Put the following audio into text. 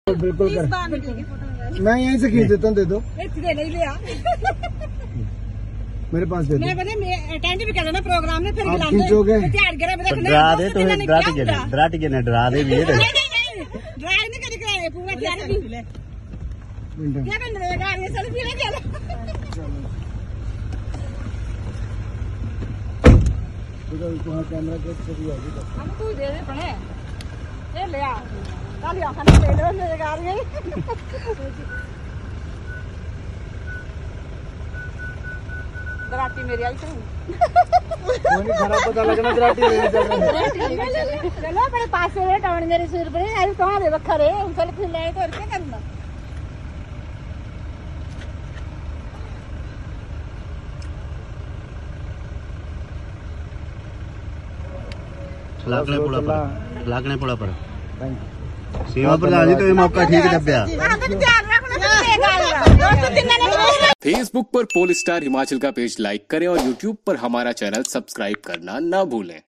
बिल्कुल कर, मैं यहीं से खींच देता हूँ, दे दो मेरे पास, दे दो। अटेंड भी कर लेना प्रोग्राम में, फिर आप खींचोगे डरा दे तो डरा के डरा दे भी ड्राइव नहीं करेगा पूरा तैयार भी क्या बन रहेगा ये सेल्फी ले चलो कैमरा के सही होगी तो हम तू दे दे पड़े ये ले आ कल या खाने ले लो लेगा रही दराटी मेरी आई तो कोई खराब पता लगना दराटी लेने चल रहे हैं। चलो बड़े पास से टाउन मेरे सिर पर आई कहां दे रखा रे उन सेल्फी ले तो और क्या करना लागने पड़ा पर सीमा प्रधान जी तो ये मौका ठीक दब्या। फेसबुक पर पोलस्टार हिमाचल का पेज लाइक करें और यूट्यूब पर हमारा चैनल सब्सक्राइब करना ना भूलें।